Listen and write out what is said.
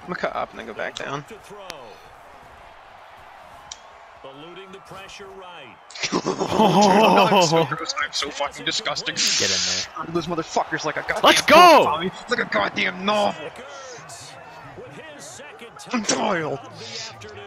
gonna cut up and then go back down. Eluding the pressure right. I'm so gross. I'm so fucking disgusting. Get in there. Those motherfuckers like a goddamn Let's go! It's like a goddamn novel. I'm tired.